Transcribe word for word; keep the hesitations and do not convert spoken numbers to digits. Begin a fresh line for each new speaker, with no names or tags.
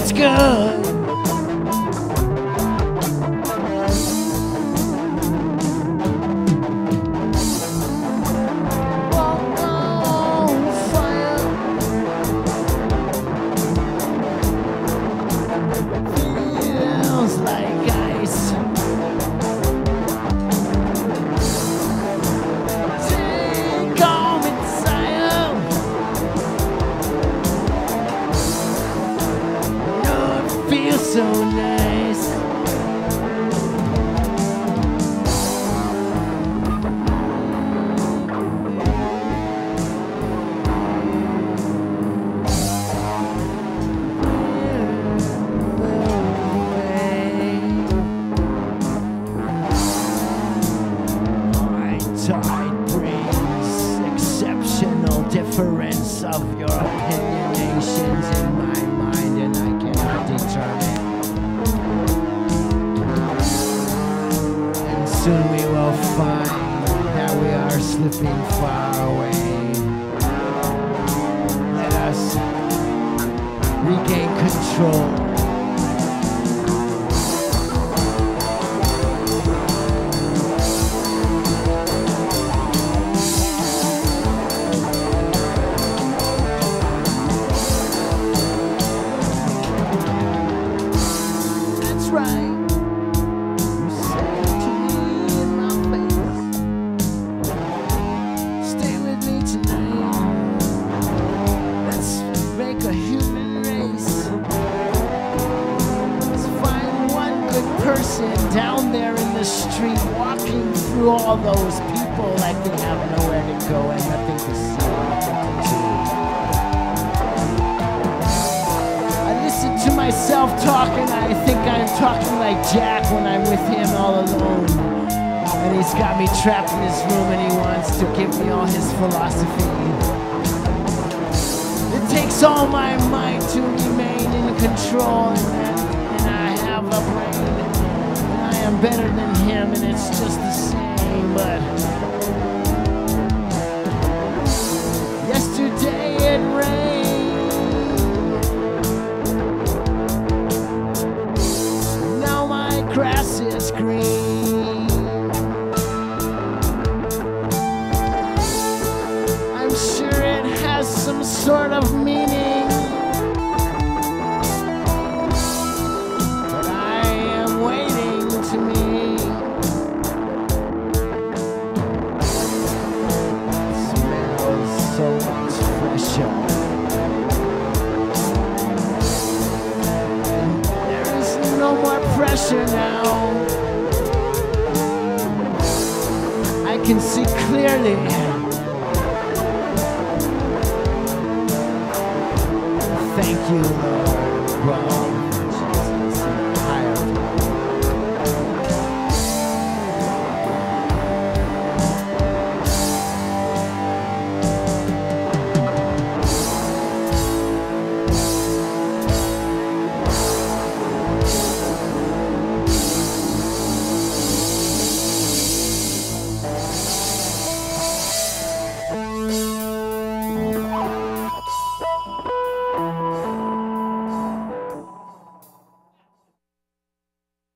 it's good. So nice. Tide brings exceptional difference of your opinionations in my mind, and I cannot determine. Soon we will find that we are slipping far away. Let us regain control. That's right. Person down there in the street, walking through all those people like they have nowhere to go and nothing to see, nothing to do. I listen to myself talking. I think I'm talking like Jack when I'm with him all alone, and he's got me trapped in his room and he wants to give me all his philosophy. It takes all my might to remain in control, and, and I have a brain. I'm better than him, and it's just the same, but yesterday it rained. Now my grass is green. I'm sure it has some sort of meaning. There is no more pressure now. I can see clearly. Thank you, Lord.